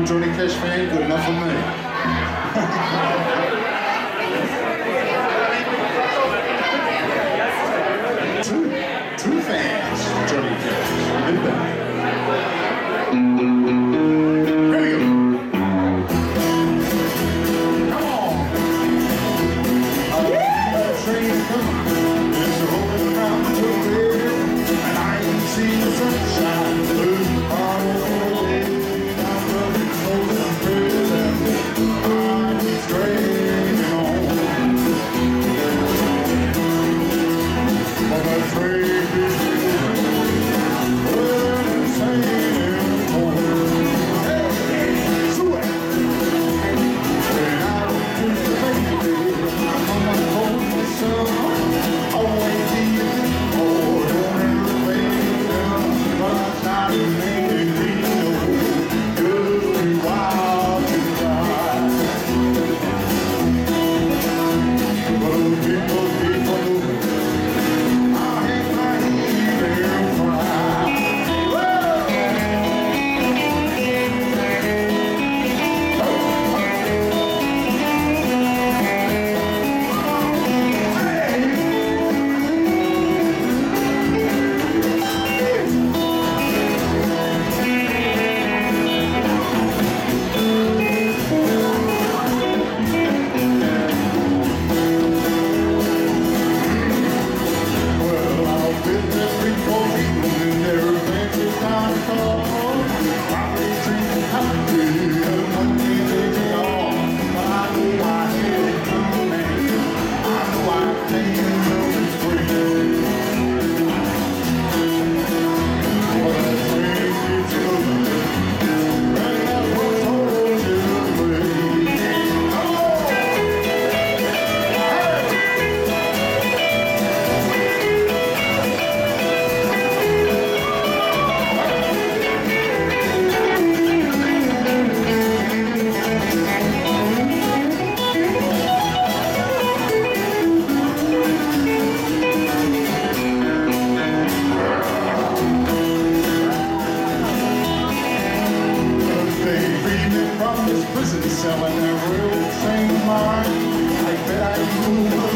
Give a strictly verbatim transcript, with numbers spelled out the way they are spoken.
Johnny Cash fan, good enough for me. two, two fans, Johnny Cash. Good night. Here we go. Come on. Yeah. Train coming. It's rolling around the way, and I ain't seen the sunshine. Blue, selling their real same mind. I bet I do.